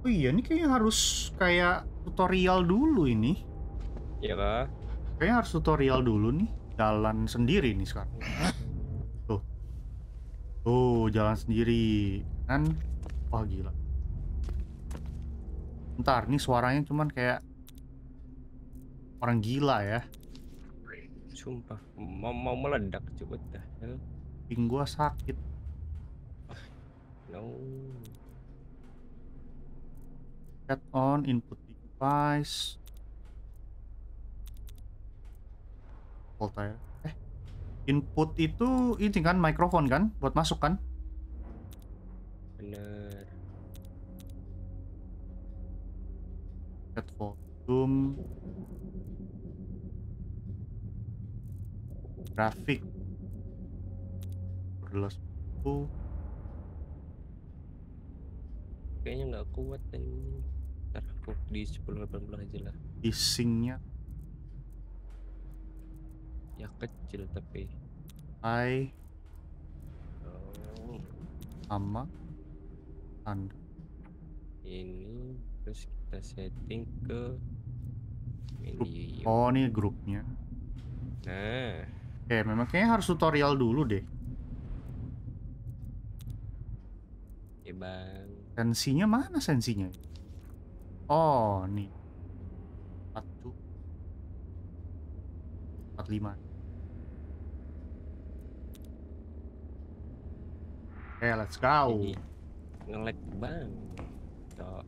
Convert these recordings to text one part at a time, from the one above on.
Oh iya, ini kayaknya harus kayak tutorial dulu ini. Iya kah? Kayaknya harus tutorial dulu nih. Jalan sendiri nih sekarang. Tuh, tuh jalan sendiri. Kan, wah gila. Bentar, nih suaranya cuman kayak orang gila ya. Sumpah, mau meledak coba dah. Ping gua sakit. No. Set on input device. Voltaire. Input itu ini kan mikrofon kan buat masuk kan? Bener. Set volume. Grafik. Jelas itu. Kayaknya nggak kuat ini. Ntar aku di 1080 aja lah. Bisingnya Ya kecil tapi. high Oh, sama standar. ini terus kita setting ke Grup. medium. Oh, ini grupnya. Nah, Oke, memang kayaknya harus tutorial dulu deh. ya bang. Sensinya mana sensinya? Oh, nih. 1, 45. Oke, let's go. Jadi nge-lag bang. Tuh.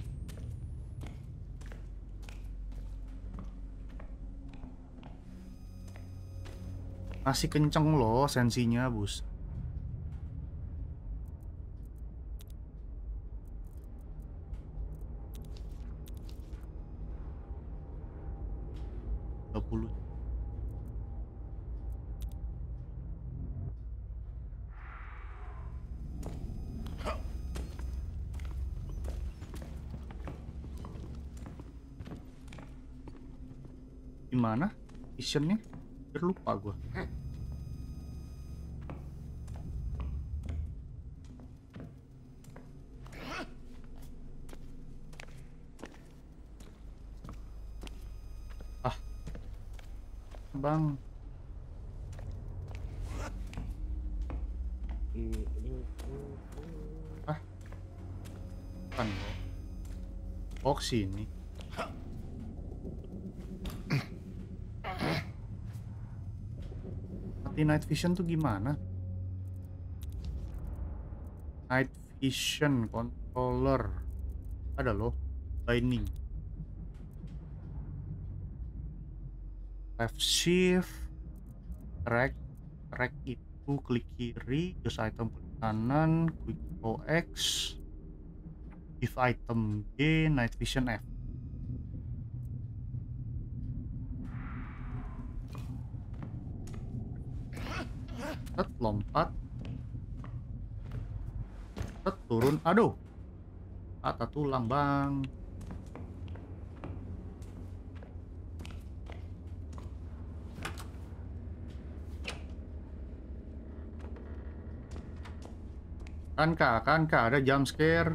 Masih kenceng loh sensinya, bus. Puluh. Gimana? Visionnya? Lupa gue. Ah, bang. Ah, kan lo. Oh, sini. Mati night vision tuh gimana? Night vision controller. Ada loh. Lightning. Left shift. Track. Track itu klik kiri. Use item klik kanan. Quick OX. If item G. Night vision F. Set lompat. Set turun. Aduh. Patah tulang bang. Kan kak ada jump scare.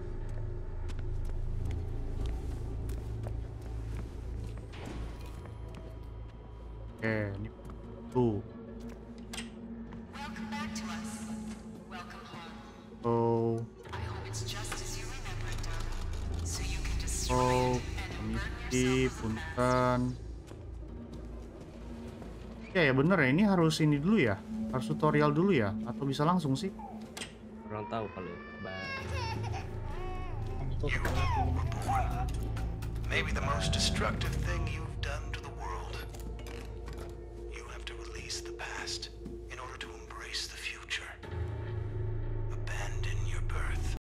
Oke, ini tuh. Welcome back to us. Welcome home. Oh, I hope it's just as you remembered, darling. So you can destroy oh, it and burn permisi, yourself as a bastard. punten. Ya bener ya, ini harus ini dulu ya. Harus tutorial dulu ya, atau bisa langsung sih? Kurang tahu kalau bang. You were born. Maybe the most destructive thing you've done to the world. You have to release the past in order to embrace the future. Abandon your birth.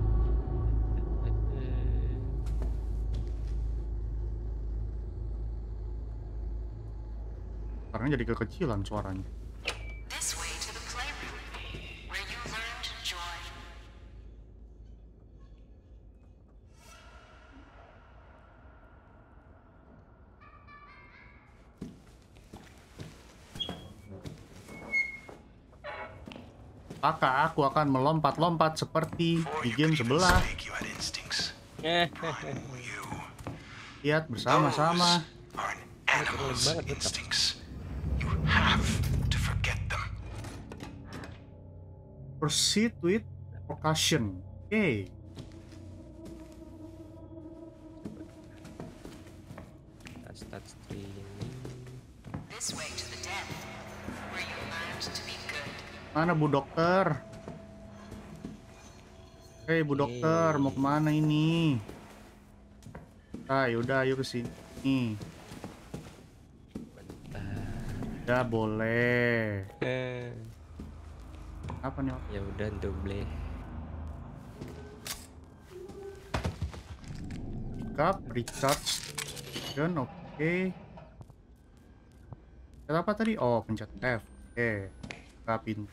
Karena jadi kekecilan suaranya. This way to the playroom, where you learned joy. Maka aku akan melompat-lompat seperti Before di you game could even sebelah. speak, you had instincts. You. Lihat bersama-sama. Those are an Terlalu animal's banget tetap. instincts. You have to forget them. Proceed with percussion. Oke. Start streaming. This way to the den, where you learned to be good. Mana Bu Dokter? Hei Bu Dokter, mau kemana ini? Ah, yaudah ayo ke sini. Udah boleh. Apa nih? Ya udah double. Pick up, recharge, gun, oke. Pencet apa tadi? Oh, pencet F. Oke. Buka pintu.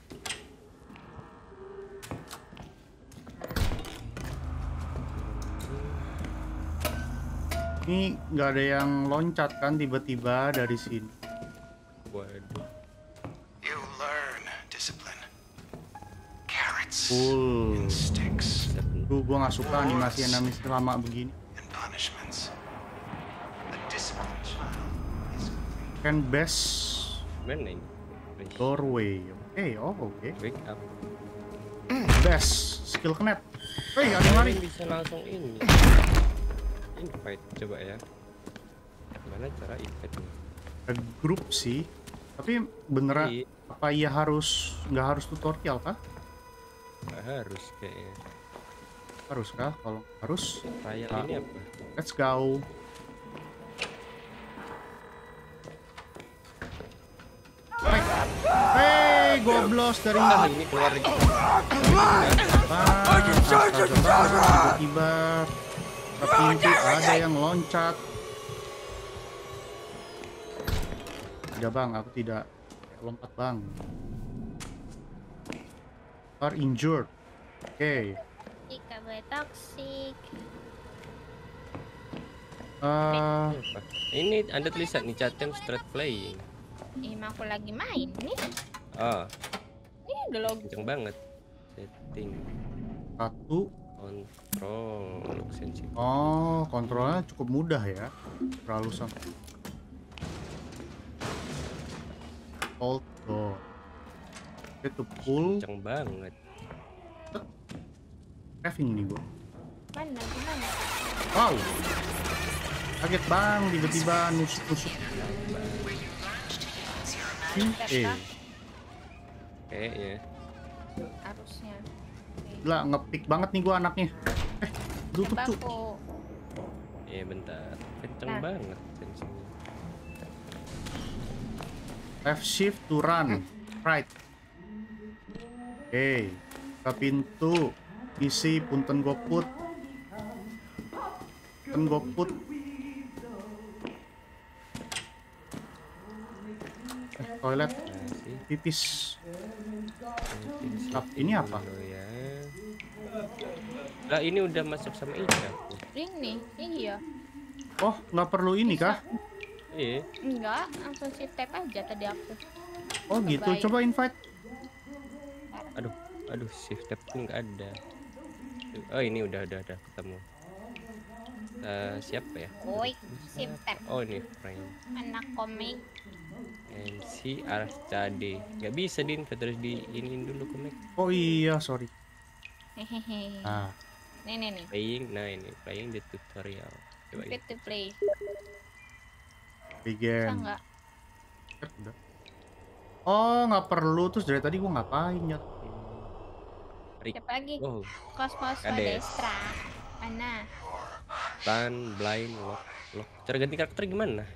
Ini nggak ada yang loncat kan tiba-tiba dari sini. Waduh. You learn discipline. Carrots Cool. and sticks Tuh, gua nggak suka animasi lama begini. and punishments. A disciplined child is free. Can best Mana ini? doorway. Oke, oke. Wake up. Best skill knap. Hei, ada yang lari. Ini bisa langsung ini. Invite coba ya. Gimana cara invite nih? Ada grup sih. Tapi beneran Iya, apa iya nggak harus tutorial kah? nggak harus kayaknya. Harus kah? Kalau harus, Trial Ah. ini apa? let's go. Hei, goblos dari Ah, ini keluar lagi. tiba-tiba ke pintu ada yang loncat. Tidak bang, aku tidak lompat bang. Are injured. Oke. Jika gue toxic. Apa? Ini ada tulisan nih chat time start playing. Emang aku lagi main nih. Ah, Ini udah log. kenceng banget. Setting Satu. control look sensitive. Oh, kontrolnya cukup mudah ya. Terlalu sampai. Hold door. Oke, to pull. Kenceng banget. Crafting nih gua. Mana gimana? Wow. Kaget bang, tiba-tiba nusuk-nusuk. Kayaknya. Harusnya. Gila, ngepick banget nih gua anaknya. Tutup cu. Baku. Iya bentar. Kenceng Nah. banget tensinya. Left shift to run. Right. Oke. Ke pintu. Isi punten goput. Punten goput. Toilet. Masih. Pipis. Setting Ini apa? dulu ya. Lah ini udah masuk sama Ica. Ini iya. Oh, nggak perlu ini kah? Iya. Enggak, langsung shift tab aja tadi aku. Oh gitu. Kebayang. Coba invite. Aduh shift tab ini nggak ada. Oh ini udah ketemu. Siapa ya? Woi, shift tab. Oh ini Frank. Anak komik. MC Arcade. Nggak bisa din, terus diinin dulu komik. Oh iya, sorry. Hehehe. Ah, Nih. Playing, nah ini playing the tutorial. Coba Fit to play. Bisa begin. nggak? Udah. Oh, nggak perlu. Terus dari tadi gua ngapain ya? Siapa lagi? Oh, Kosmos Kades. Destra. Mana? Stun, blind, lock. Cara ganti karakter gimana?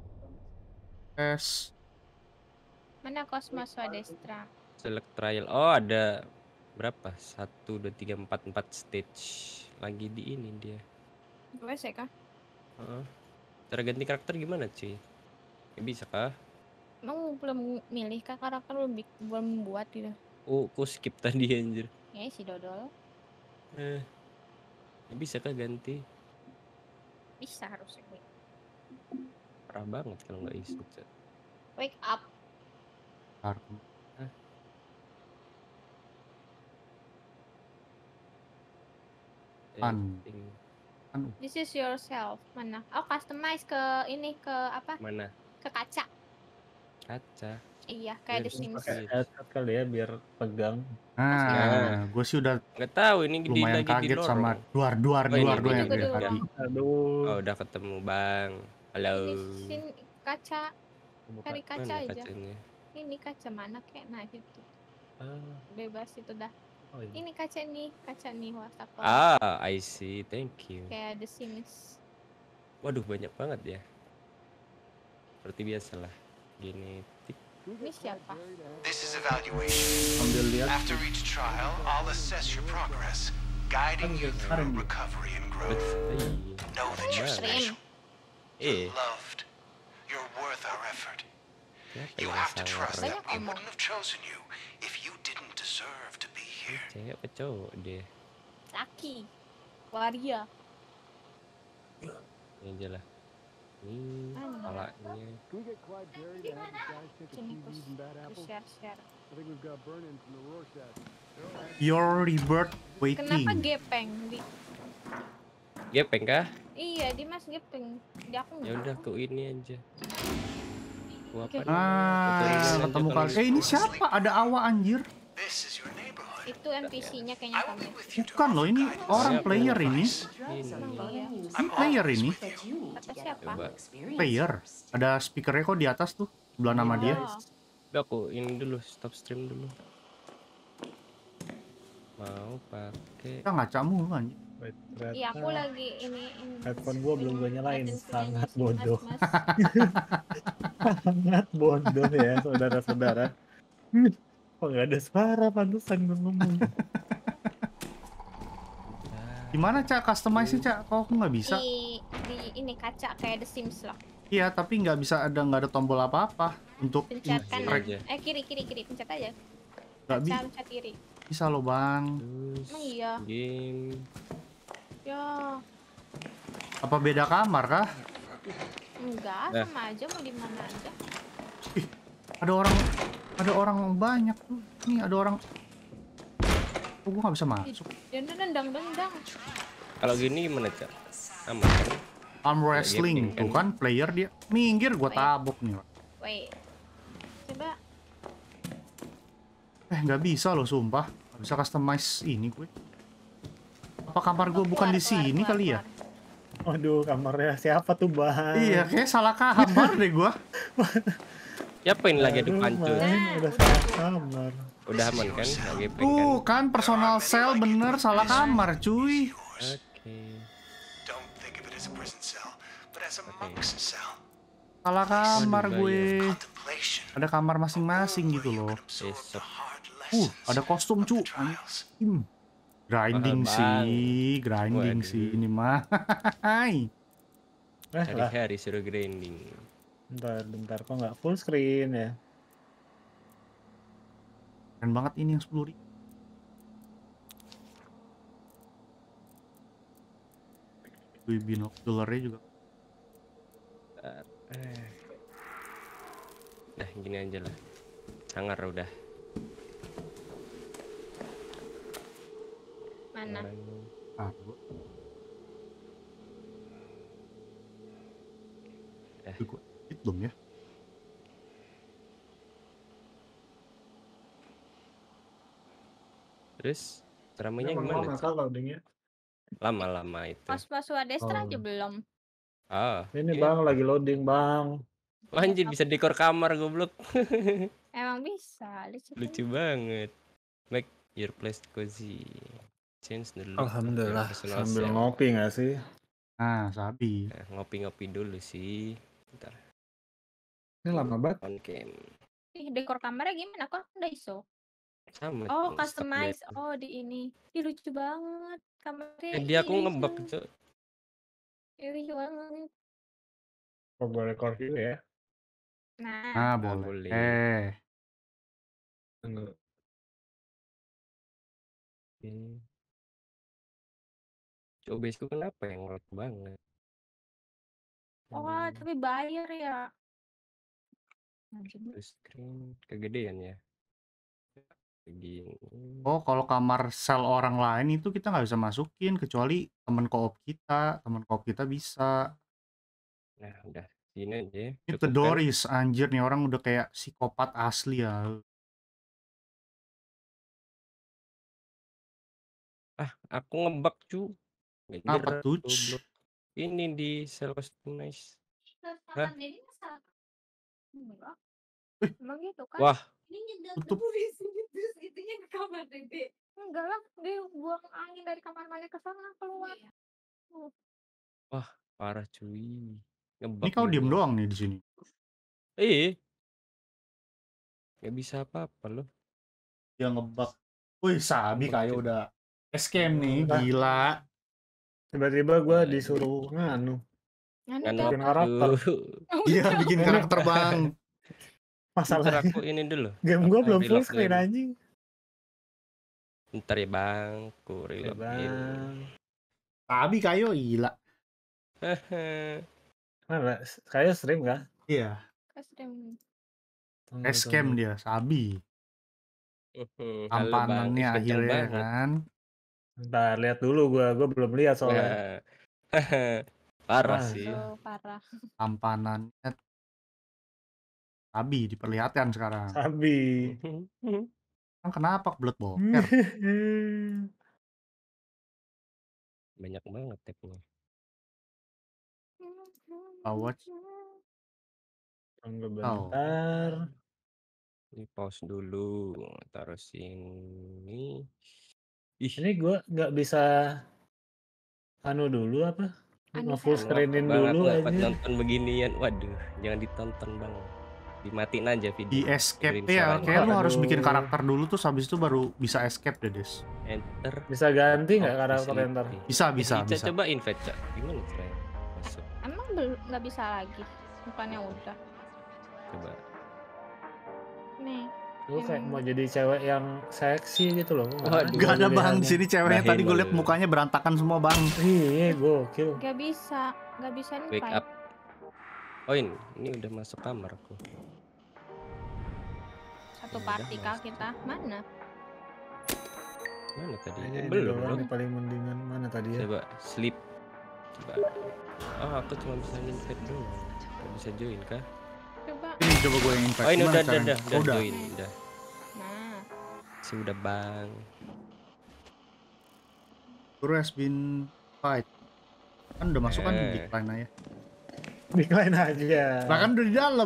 S. Mana Kosmos Destra? Select trial. Oh ada berapa? 1, 2, 3, 4 stage lagi di ini dia. Gue sih kah? Heeh. Cara ganti karakter gimana cuy? Nggak bisa kah? Emang belum milih kah karakter belum buat gitu? Oh, kok skip tadi anjir. Ya si Dodol Nggak bisa kah ganti? bisa harusnya. Parah banget kalau nggak bisa. Chat. Wake up. Bentar. An. Setting. Kan This is yourself. Mana? Oh, customize ke ini ke apa? Mana? Ke kaca. Kaca. Iya, kayak The Terus Sims. Pakai Iya. headset kali ya biar pegang. Pas gimana, Mas? Nah, gue sih udah Nggak tahu ini lumayan lagi di kaget sama lorong. duar Oh, ini yang Aku dia, juga dari di udah. tadi. lorong. Aduh. Oh, udah ketemu Bang. Halo. Ini sini kaca. Buka. Cari kaca Mana aja. kacanya? Ini kaca mana kayak nah itu. Ah, Bebas itu dah. oh ini. Ini kaca nih wastafel. Ah, I see. Thank you. Kayak The Sims. Waduh, banyak banget ya. Seperti biasalah. Genetik. Ini siapa? This is evaluation. Sambil lihat After each trial, I'll assess your progress, guiding you through recovery and growth. Betul. Know that you're Stream. special. You're Eh, loved. You're worth our effort. siapa You yang have to sangar? trust that Banyak we omong. wouldn't have chosen you if you didn't deserve to be here. Cewek apa cowok dia? Laki. Waria. Ini aja lah. Ini Mana? kepalanya. Sini ku share. Your rebirth Kenapa waiting. gepeng? Gepeng kah? Iya, Dimas gepeng. Di aku Ya udah ke ini aja. Gua apa? Oke. Ah, ketemu kali. Ini siapa? Ada Awa anjir. This is your neighborhood. Itu NPC-nya kayaknya I will kamu. be with you to Bukan loh, offer ini guidance orang Siapa? player ini. Ini. Iya. I'm Player always ini. with you. Kata siapa? Coba. Player. Ada speakernya kok di atas tuh. Sebelah nama dia. Oh, Udah aku ini dulu, stop stream dulu. Mau pakai Kita ngaca mulu anjir. wait, iya aku ternyata lagi ini. headphone gua belum gua nyalain. ngeliatin Sangat punyanya si bodoh. Mas. sangat bodoh ya saudara-saudara. Kok nggak ada suara pantesan gue ngomong. Gimana Cak customize-nya Cak? Kok aku nggak bisa? Di ini kaca kayak The Sims loh. Iya, tapi nggak ada tombol apa-apa untuk Pencet Ini kanan. aja. Kiri pencet aja. nggak Kaca pencet kiri. bisa loh Bang. terus Emang iya. game. Ya, Apa beda kamar kah? enggak, Nah. sama aja mau di mana aja. Ada orang banyak tuh. Nih ada orang. Oh, gua nggak bisa masuk. Dia dendang. Kalau gini gimana, Cak? Aman kan? Arm wrestling gepeng tuh kan player dia minggir gua tabok nih. Pak. Wait. Coba Nggak bisa loh sumpah. Nggak bisa customize ini gue. Apa kamar gue bukan di sini kali ya? Waduh, kamarnya siapa tuh Bang? Iya, kayak salah kamar deh gua. Siapa ini lagi ada Aduh, pancur? Bang, Nah, udah udah salah tuh. kamar. Udah aman kan? Nggak gepeng kan? Tuh kan personal cell bener salah kamar cuy. Yours. Oke. Don't think of it as a prison cell, but as a monk's cell. Salah kamar Waduh, gue. Contemplation. Ada kamar masing-masing gitu You loh. can absorb the Besok. hard lessons Ada kostum cu. of trials. Grinding Mahal sih, grinding Waduh. sih ini mah. Hai. Lah, Hari-hari suruh grinding. bentar, kok nggak full screen ya? Keren banget ini yang 10.000. Gue binocularnya juga. Nah, gini aja lah. Sangar udah. Mana? Gua. Eh. Gue edit belum ya? Terus ceramahnya gimana, Cak? Kalau loadingnya. Lama-lama itu. Pas Wadestra Oh. aja belum. Ah, Ini Bang lagi loading Bang. anjir bisa dekor kamar goblok. Emang bisa. Lucu banget. Make your place cozy. Change the look of your Alhamdulillah personal sambil cell. ngopi nggak sih? Nah, sabi. Nah, ngopi-ngopi dulu sih. Bentar, Ini lama banget. on cam. Ih, dekor kamarnya gimana? Kok udah iso? Sama. Oh, Cok, customize. stop Oh, di ini. Ih, lucu banget. Kamarnya. lihat. Dia aku ih, ngebug, lucu. Cok. Ih, lucu banget. Kok gue record juga ya? Nah, Nah, Nah, boleh. boleh. Tunggu. Oke. OBS-ku kenapa yang ngelag banget? oh, tapi bayar ya. Anjir. Full screen kegedean ya. Begini. Oh, kalau kamar sel orang lain itu kita nggak bisa masukin kecuali temen koop kita. Temen koop kita bisa. Nah, udah sini aja ya. Ini Cukup kan? Doris, anjir nih orang udah kayak psikopat asli ya. Ah, aku ngebug cu. Nggak Apa gerak, tuh? goblok. Ini di sel customize. Hah? Enggak. Eh. Emang gitu kan? Wah, Ini nyedot Tutup. debu di sini terus itunya ke kamar Dede. Enggak lah, dia buang angin dari kamar Maya ke sana keluar. wah, parah cuy. Ini Ngebug kau nih diem gua. doang nih di sini. Nggak bisa apa-apa loh. Dia ngebug. Wih, Sabi Ngebug, kayak cuy. udah escape nih, Lah. gila. Tiba-tiba gue Gila, disuruh nganu. Nganu Nganu tuh Bikin apa karakter. tuh? Iya, bikin Ini karakter bang. Ntar masalahnya aku ini dulu. game gue Apa, belum full reload screen game. anjing. Ntar ya bang, aku Ya reload game. bang. Sabi kayo gila. Mana? Kayak stream kah? Iya, Stream. Tunggu, escape tunggu. dia, Sabi. Halo bang, Tampanannya kenceng akhirnya banget. kan. Bentar, lihat dulu gue belum lihat soalnya. Parah Ah, sih. Oh, parah. Tampanannya Sabi diperlihatkan sekarang. Sabi. Kan kenapa kebelet boker? Banyak banget tabnya. Watch. Tunggu Oh. bentar. Ini pause dulu, taruh sini. Ih, Ini gue nggak bisa anu dulu apa? Anu Nge-full apa? screenin bang, aku dulu nggak kuat aja. nonton beginian. Waduh, jangan ditonton bang. Dimatiin aja Di video. escape dengerin ya, suaranya. kayak lu harus Aduh. bikin karakter dulu tuh habis itu baru bisa escape deh, Des. Enter. Bisa ganti nggak Oh, karakter facility. ntar? Bisa. Ica, coba invite Cak. Gimana caranya masuk? Emang belum nggak bisa lagi. Bukannya udah. Coba. Nih. Gue kayak mau jadi cewek yang seksi gitu loh. Waduh. Gak ada bang di sini ceweknya, tadi gue liat Bahaya. mukanya berantakan semua bang. Iya, gokil. Nggak bisa nih Wake up. Oh ini udah masuk kamar aku. Satu Ya, party udah, kah Mas. kita? Mana? Mana tadi? Kayaknya ini Belum doang belum. nih paling mendingan. Mana tadi ya? Coba sleep. Coba. Oh aku cuma bisa invite doang. Gak bisa join kah? Coba. Ini coba gue yang invite. Oh ini Gimana udah caranya? Oh, udah. join udah. Nah. Sudah bang. Guru has been fight. Kan udah masuk kan di Eh. decline aja. Decline aja. Lah kan udah di dalam.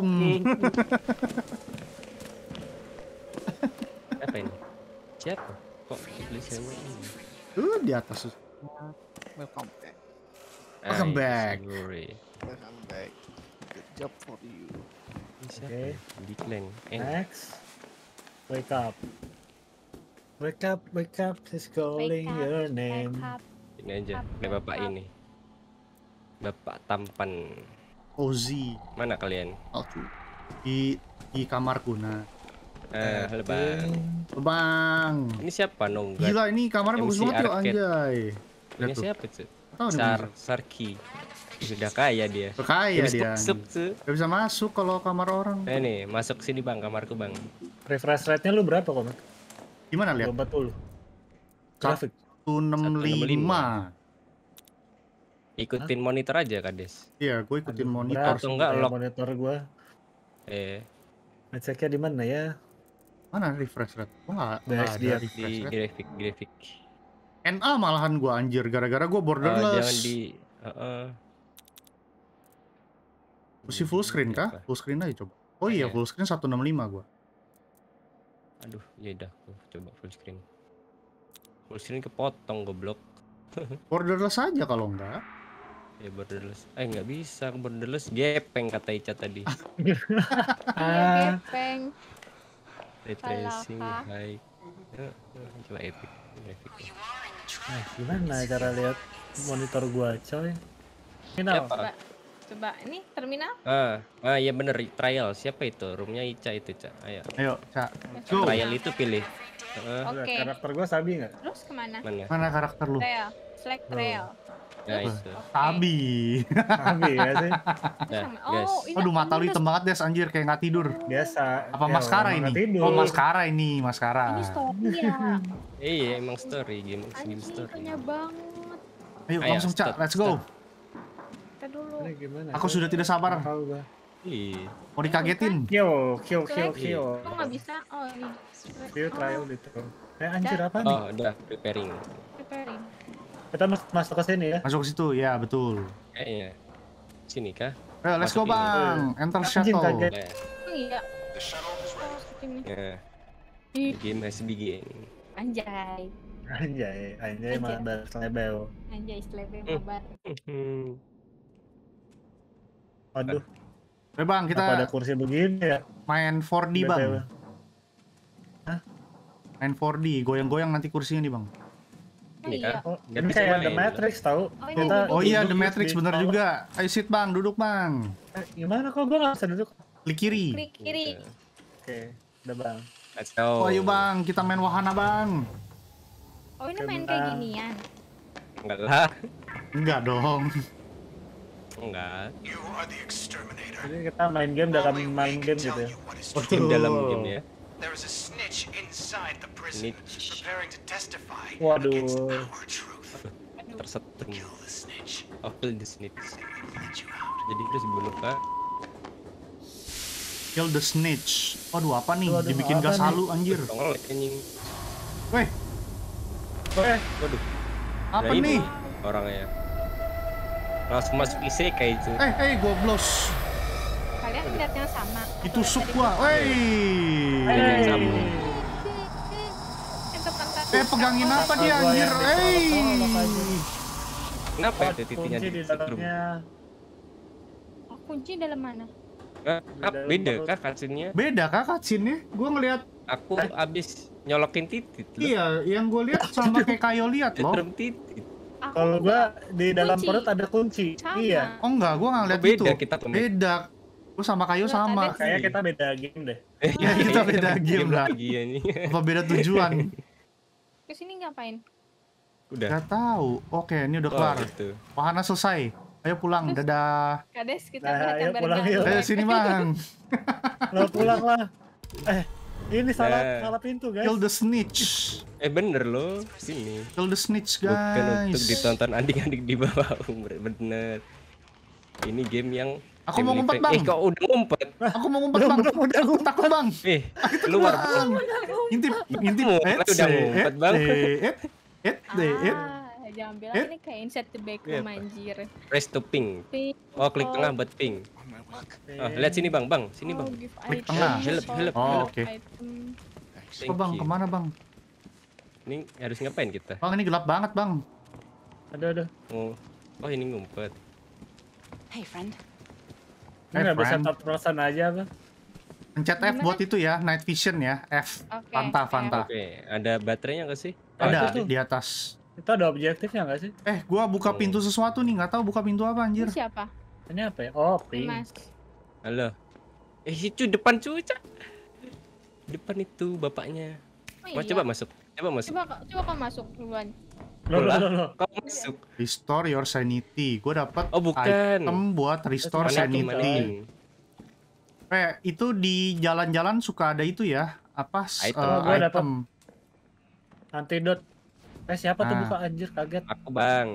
Apa ini? Siapa? Kok tulisannya ini? Di atas. Welcome back. Welcome back. Sorry. Welcome back. Good job for you. Ini siapa? Oke. Decline. Next. Wake up. Wake up, wake up. She's calling Wake up, your name. Wake up. Ini aja. Up, Ada bapak up. ini. Bapak tampan. Ozi. Mana kalian? Di kamarku. Nah, Halo bang. bang. Ini siapa nonggat? Gila ini kamarnya bagus MC banget yuk Arcade. anjay. Ini Lihat tuh. siapa tuh? Tahu nih, Sarki. Sudah kaya dia. kaya Habis dia. tuk tuh. Gak bisa masuk kalau kamar orang. Nih, masuk sini bang, kamarku bang. Refresh rate-nya lu berapa kok? Gimana lihat? 40. Grafik. 165. Ikutin monitor aja kades. Iya, gue ikutin Aduh, monitor. berat Atau enggak kayak lock. monitor gua. Ngeceknya di mana ya? Mana refresh rate? Gue nggak Baik, ada dia. refresh Di rate. grafik. NA malahan gue anjir gara-gara gue Jangan borderless. di Mesti full screen kah? Apa? Full screen aja coba. Oh iya, Iya. full screen 165 gue. Aduh, ya udah, aku coba full screen. Full screen kepotong goblok. Borderless aja kalau enggak. Ya borderless. Nggak bisa, borderless gepeng kata Ica tadi. Iya, gepeng. Ray tracing, Salah, high. Coba epic grafik. Nah, gimana cara lihat monitor gua, coy? Final. Siapa? Coba ini terminal. Ya bener, trial. Siapa itu? Roomnya Ica itu, Ca. Ayo. Ayo, Cak. Go. Trial itu pilih. Oke. Karakter gua Sabi nggak? Terus kemana? Mana? Mana karakter lu? Trail. Select trail. Nah itu. Tabi. Abi ya sih. Nah, Sama- guys. Oh, ini Aduh mata lu udah hitam banget Des anjir kayak nggak tidur. Biasa. Apa Ya, maskara orang ini? nggak tidur. Oh maskara ini, maskara. Ini story ya. Iya emang story game Anjing, story. kenyang banget. Ayo Ayo, langsung Cak, start, let's go. Kita dulu. Ini gimana? Aku sudah tidak sabar. Tahu gua. Iya. Mau dikagetin. Kyo. Kok nggak bisa? Oh ini. Kyo trial gitu. Anjir apa nih? Oh udah preparing. Preparing. Kita masuk ke sini ya. Masuk ke situ, ya betul. Kayaknya sini kah? Ayo let's go Masuk ini. bang. Enter Anjing, shuttle. kaget. Nah, Oh iya. The shuttle is ready. Oh, seperti ini. ya. Ih, The game has begin. Anjay. Anjay mabar selebel. Anjay, selebe Hmm. mabar. Waduh, Ayo bang, apa ada kita kursi begini ya? main 4D BTW. bang. Main 4D, goyang-goyang nanti kursinya nih bang. Oh Ini iya. kan? Oh, Nggak ini bisa kayak The main. Matrix tahu. Oh, ini Kita duduk. Oh iya, duduk The terus Matrix di bener bawah. juga. Ayo sit bang, duduk bang. Gimana kok gua nggak bisa duduk? Klik kiri. Klik kiri. Oke, udah bang. Let's go. Oh ayo bang, kita main wahana bang. Oh ini Oke, main bentar. kayak ginian. Enggak lah. Enggak dong. Enggak. You are the exterminator. Jadi kita main game dalam Only we main can game tell gitu ya. you what is Oh. true. Game dalam game ya. There is a snitch inside the prison, Snitch. preparing to testify Waduh. against our truth. Tersetrum. Kill the snitch. Oh, kill the snitch. They will let you out. Jadi terus dibunuh kah? Kill the snitch. Waduh apa nih? Waduh, Dibikin apa gas nih? halu anjir. Tongol anjing. Weh, Waduh. apa Nah, ini nih? orangnya. Langsung masuk IC kayak itu. Goblos. Kalian lihatnya sama. Ditusuk gua. Wey. Yang sama. Pegangin apa dia Gua anjir? yang ditolak-tolak aja. Kenapa Oh, itu titiknya kunci di disetrum? dalamnya. Oh, kunci dalam mana? Beda kah cutscene-nya? Beda kah cutscene-nya? Gua ngeliat, Aku abis nyolokin titit. loh. iya, yang gua lihat sama kayak Kayo lihat loh. Setrum titit. Aku Kalau gua di dalam Kunci. perut ada kunci. sama. Iya. Oh enggak, gua nggak ngeliat Oh, beda itu. kita pemain. Beda. Gua sama Kayo Lihat sama. ada Kayaknya kita beda game deh. Ya, kita beda game lah. lagi ya nih. Apa beda tujuan? kesini ngapain? Udah. Gak tahu. Oke, ini udah Oh, kelar. gitu. Wahana selesai. Ayo pulang. Dadah. Kades kita Nah, berangkat ayo pulang yuk. Ayo sini bang. Lo pulang lah. Ini salah Nah. salah pintu guys. Kill the snitch. Bener loh. Sini. Kill the snitch Bukan untuk guys. ditonton adik-adik di bawah umur. Bener. Ini game yang Aku mau ngumpet, Bang. kok udah ngumpet? Aku mau ngumpet bang. Aku takut bang. Keluar. Bang. Ngintip. Ngintip. Udah ngumpet, Bang. Jangan bilang ini kayak Inside the Backroom Iya, anjir. Press to ping. Pink. Oh, klik tengah buat ping. Lihat sini Bang, Sini Bang. Give Klik item, tengah. Help, help, Oh, help. oke. item. Thank Oh bang, you. kemana bang? Ini harus ngapain kita? Bang ini gelap banget bang. Aduh. Oh, ini ngumpet. Hey, friend. Ini nggak bisa friend. top perasaan aja apa? Pencet F Gimana? buat itu ya, night vision ya. F. Oke, Fanta, F. Fanta. Oke, ada baterainya nggak sih? Ada itu tuh. di atas. Itu ada objektifnya nggak sih? Gua buka Oh. pintu sesuatu nih, nggak tahu buka pintu apa Ini anjir. siapa? Ini apa ya? Oh, pink. Mas. Halo. Itu depan cuca. Depan itu bapaknya. Oh, Mau iya. coba masuk. Coba masuk. Coba kau masuk duluan. Loh. Kau masuk. Restore your sanity. Gua dapat Oh, bukan. item buat restore Mana Mana sanity. Itu di jalan-jalan suka ada itu ya. Apa? Item. Gua dapat. Item. Antidot. Siapa tuh Ah. buka anjir kaget. Aku Bang.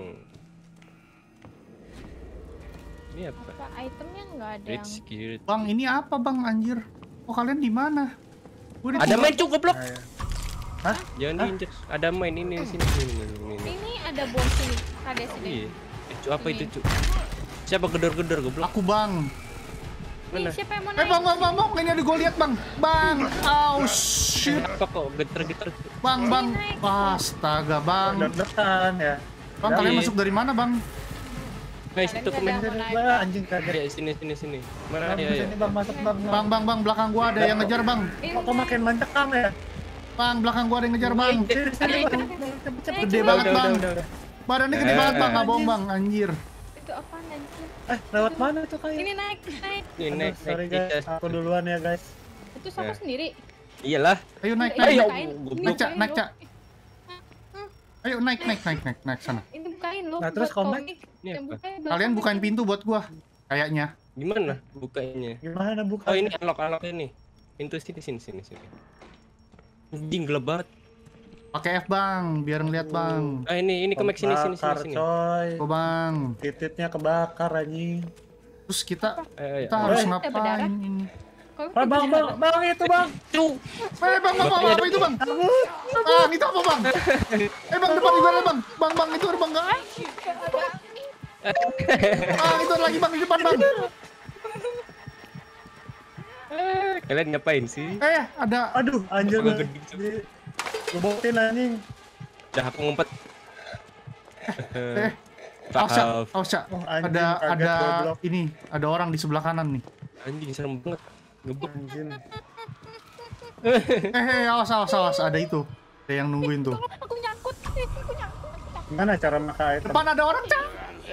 Ini apa? Apa itemnya nggak ada yang Rich security. Bang, ini apa bang anjir? Oh kalian di mana? Gua Ada main cuk goblok. Nah, ya. Jangan diinjek. Ada main ini sini. ini ada bom sini. Kades ini. Iya. Cuk apa itu cuk? Siapa gedor-gedor goblok? Aku bang. Nih, Mana? siapa yang mau Bang, bang, ini ada gue lihat bang. Bang, oh shit. Apa kok geter-geter? Bang, astaga bang. Deg-degan ya. Bang, Iya. kalian masuk dari mana bang? Guys, Kalian itu nggak komen. ada mau naik. Wah, anjing kaget. Ya sini. Mana Bang, ya? sini bang masuk bang. Bang, belakang gua ada yang ngejar bang. Kok makin mencekam ya? Bang, belakang gua ada yang ngejar bang. Sini bang. Cepet. Gede banget bang. Udah. Badannya gede banget bang, nggak bohong bang, anjir. Itu apaan anjir? Lewat mana tuh kayak? Ini naik. Ini Aduh, naik sorry naik guys, aku duluan ya guys. Itu siapa Ya. sendiri? Iyalah. Ayo naik, Ini naik. Ayo, bukain. goblok. Ini Naik, Cak, bukain naik, lu. Cak. Ayo naik sana. Ini bukain lu. Nah, terus buat kau komen? nih. Ini Yang apa? buka yang Kalian belakang bukain ini. pintu buat gua. Kayaknya. Gimana bukanya? Gimana buka? Oh ini unlock ini. Pintu sini. Anjing gelap banget. Pakai F, Bang, biar ngeliat, Bang. Ah ini ke Max sini. Kebakar, coy. Oh, Bang. Titiknya kebakar anjing. Terus kita Ayo. harus Eh, ngapain berdarah. ini? Kau Bang itu bang. Bang, apa itu, Bang? Bang, itu apa, Bang? Bang, depan juga ada, Bang. Bang, itu ada, Bang, enggak? Itu ada lagi, Bang, di depan, Bang. Kalian ngapain sih? Ada. Aduh, anjir Apa banget. gede? Gebotin anjing. Udah aku ngumpet. Ausya. Oh, anjing, Ada kaget goblok. ini, ada orang di sebelah kanan nih. Anjing serem banget. Ngebuk. Anjing. Awas, ada itu. Ada yang nungguin tuh. Aku nyangkut. Gimana cara makan item? Depan ada orang, Cak.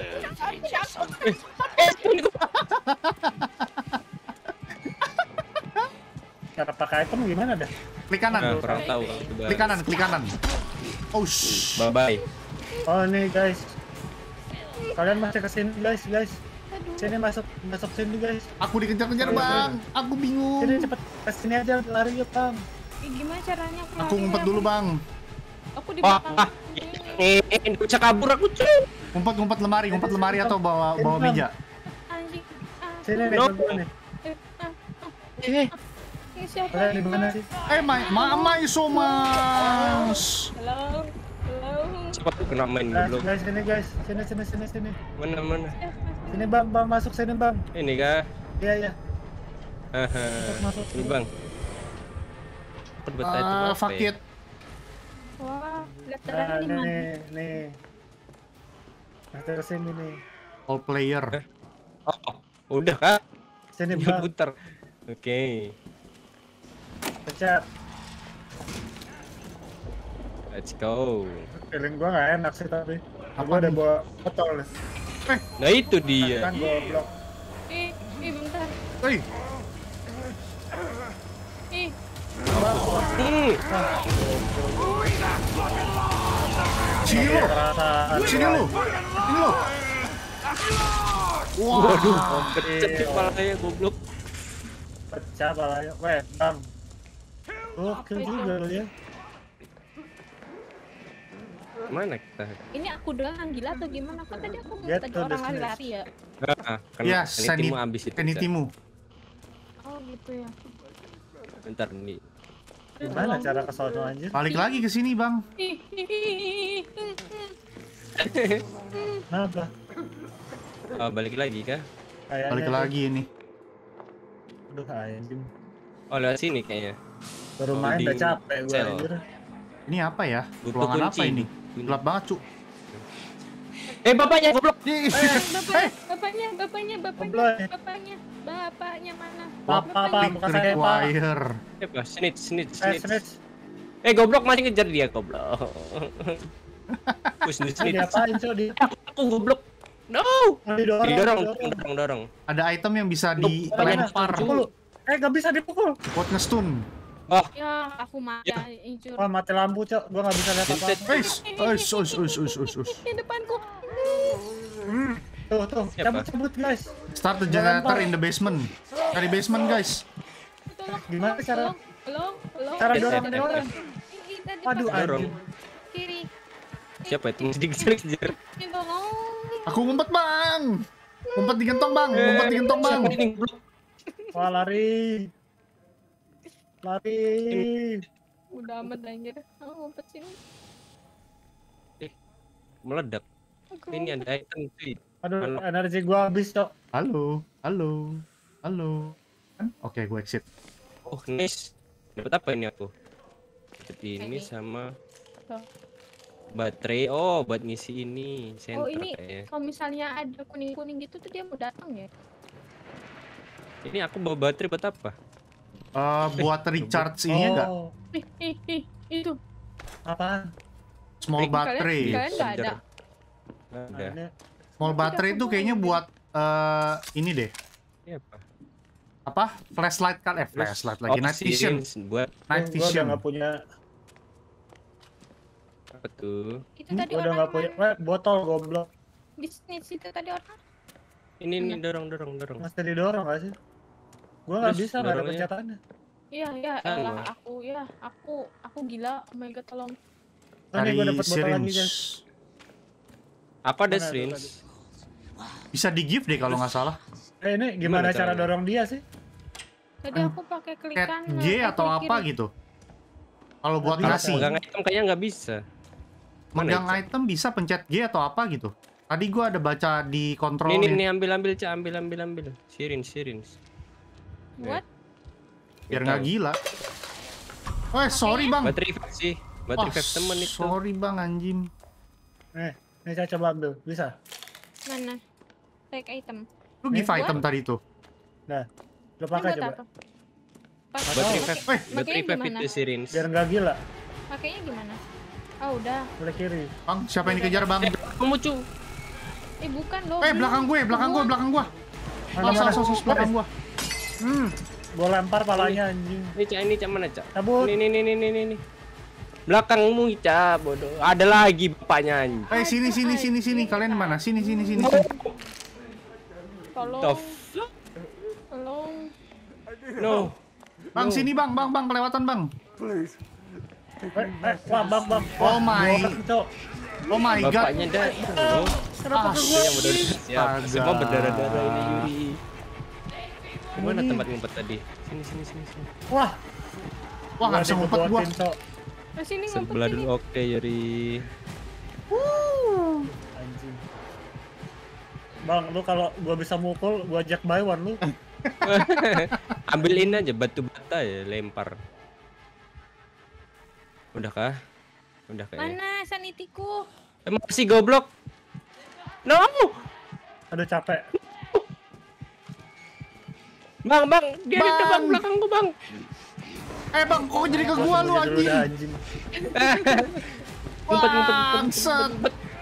Cara pakai item gimana dah? Klik kanan. Nah, kurang tahu. Coba. Klik kanan. Oh, shh. Bye bye. Oh nih guys. Kalian masih kesini guys. Sini masuk sini guys. Aku dikejar-kejar, Bang. Aku bingung. Sini cepet kesini aja lari yuk bang. Gimana caranya? Aku ngumpet dulu, Bang. Aku di Wah, belakang. ini bisa kabur aku cuy. Ngumpet lemari atau bawa meja. Anjing. Sini nih No. bantuan nih. Ini siapa? Kalian di mana sih? Mama isomas. Halo. Siapa tuh kena main belum? Guys sini guys. Sini. Mana? Sini bang masuk sini bang. Ini kah? Iya. Haha. Masuk. Ini bang. Aku dapat item apa ya? Fuck it. Wah, lihat Nah terang di mana? nih. Masuk kesini nih. All player. Oh, udah kah? Sini Tinggal bang. putar. Oke. Pecat. Let's go. Feeling gua nggak enak sih tapi. Apa Gua udah nih? bawa botol nih. Nah itu dia. Kan goblok. Bentar. Hei, sini lu. Perasaan. Sini lu. Wah. Waduh, pecet kepalanya goblok. Pecah palanya. Weh, bang. Oke juga lu ya. Mana kita? Ini aku doang gila atau gimana? Kan tadi aku Get tadi to the orang snitch. lari-lari ya. Kena Ya, sanitimu habis itu. sanitimu. Oh gitu ya. Bentar nih. Gimana cara ke sono anjir? Balik lagi ke sini, Bang. Kenapa? Oh, balik lagi kah? Kayaknya Balik tuh. lagi ini. Aduh anjing. Oh, lewat sini kayaknya. Baru main udah Loading capek gua cell. anjir. Ini apa ya? Butuh Ruangan apa kunci. ini? Gelap banget, Cuk. Bapaknya goblok. Bapaknya mana? Apa Click bukan saya pak? require. Apa? Snitch. Snitch. Goblok masih ngejar dia goblok. Snitch. Diapain coy di? Aku goblok. No. Didorong. Ada item yang bisa Mana? dilempar Pukul. Nggak bisa dipukul. buat ngestun. Ya, aku mati Ya. incur. Wah mati lampu cok. Gua nggak bisa lihat apa-apa. Di depanku. Tuh. Siapa? Cabut guys. Start the generator in the basement. Cari basement, guys. Gimana cara? Halo. Cara Yes, dorong yes, dorong? Ini tadi Aduh pas Dorong. anjing. kiri. Siapa itu? Mesti dikejar. Ini tolong. Aku ngumpet, Bang. Ngumpet di gentong, Bang. Ngumpet di gentong, Bang. Siapa ini goblok? Wah lari. Udah amat anjir. Aku ngumpet sini. Meledak. Aku Ini ada item cuy. Aduh energi gua habis cok. Halo. Oke, gue exit. Oh, nice. Dapat apa ini aku? Dapat ini Ini. sama Tuh. baterai. Oh, buat ngisi ini center ini kayaknya. kalau misalnya ada kuning-kuning gitu tuh dia mau datang ya. Ini aku bawa baterai buat apa? Buat recharge ini enggak? Oh, Itu. apaan? Small battery. Kalian nggak ada. Nggak ada. Ini Small battery itu kayaknya buat ini deh. Ini apa? Apa? Flashlight kan? Flashlight lagi. Night vision. Buat Night gua udah vision. nggak punya. apa tuh? Itu tadi Gua udah nggak orang punya. Weh, botol goblok. Di situ tadi orang. Ini dorong. Mesti didorong gak sih? Gua nggak Terus bisa, nggak ada dorongnya. pencetannya. Iya, Sama. elah aku gila. Oh my god, tolong. Oh, nih Cari gua dapet botol lagi guys. syringe. Apa ada Mana tuh syringe? Bisa di give deh kalau nggak salah. Ini Gimana gimana cara caranya? dorong dia sih? Tadi aku pakai klik Cat kanan. G atau klik apa kiri. gitu. Kalau buat Bisa. ngasih, Pegang item kayaknya nggak bisa. Mana megang itu? item bisa pencet G atau apa gitu. Tadi gua ada baca di Nih kontrolnya. ambil Cak, ambil. Syringe. What? Biar nggak gila. Sorry bang. Buat revive sih. Buat revive temen itu. Sorry bang anjing. Nih saya coba ambil, bisa. Mana? Take item. Lu give Buat? item tadi tuh. Nah, lu Ini pakai buat coba. apa? Buat revive. Buat Makanya revive gimana? itu syringe. Biar nggak gila. Pakainya gimana? Oh, udah. Boleh kiri. Bang, siapa yang dikejar bang? Kamu cu. Bukan loh. Belakang gue. Mana? Belakang gua. Gua lempar palanya anjing. Ini Cak mana Cak? Cabut. Nih. Belakangmu Cak, bodoh. Ada lagi bapaknya anjing. Sini. Kalian mana? Sini. Tolong. Tof. Tolong. No. Bang, sini bang, kelewatan bang. Wah, bang. Oh my. Cok. Oh my god. Bapaknya datang. Kenapa ke gua? Yang udah siap. Astaga. Semua berdarah-darah ini Yuri. Gimana tempat ngumpet tadi? Sini. Wah, Nggak bisa ngumpet gua. Cok. Nah, sini ngumpet Sebelah sini. dulu oke Yuri. Anjing. Bang, lu kalau gua bisa mukul, gua ajak buy one lu. Ambilin aja batu bata ya, lempar. Udah kah? Udah kayaknya. Mana sanitiku? Masih goblok. No! Aduh capek. Bang, dia ada Bang. bang belakangku, Bang. Bang, kok jadi ke gua lu Gua dulu dah, anjing? Ngumpet. Bangsat.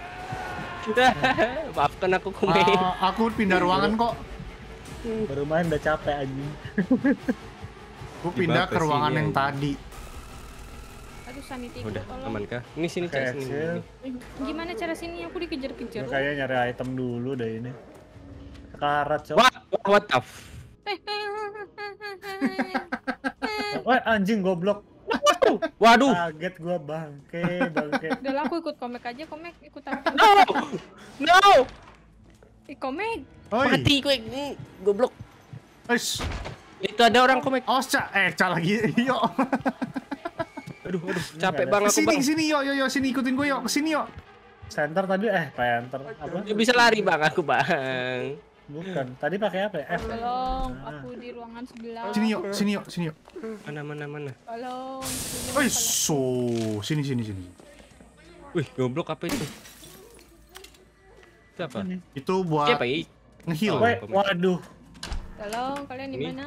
Maafkan aku Kume. Aku pindah ruangan kok. Baru main udah capek anjing. Gua pindah ke Di bawah ruangan sini, yang anjing. tadi. Aduh, sanitiku. Udah, tolong. aman kah? Ini sini Cak, Oke, sini. Sil. Gimana cara sini? Aku dikejar-kejar. Gua kayaknya nyari item dulu deh ini. Sekarat, Cok. What the f... Wah, anjing goblok. Waduh. Kaget gua bangke. Udah lah, aku ikut Komek aja. Komek ikut aku. No. Komek. Oi. Mati gue. Goblok. Wes. Itu ada orang Komek. Oh, Cak lagi. Yuk. Aduh, capek banget aku, Bang. Sini, yuk, sini ikutin gue yuk. Kesini yuk. Center tadi center apa? Dia bisa lari Bang aku, Bang. Bukan. Tadi pakai apa ya? F. Tolong, aku di ruangan sebelah. Sini yuk. Mana. Tolong. Sini. Wih, goblok apa itu? Siapa? Itu buat Siapa ini? nge-heal. Oh. Waduh. Tolong, kalian di Ini. mana?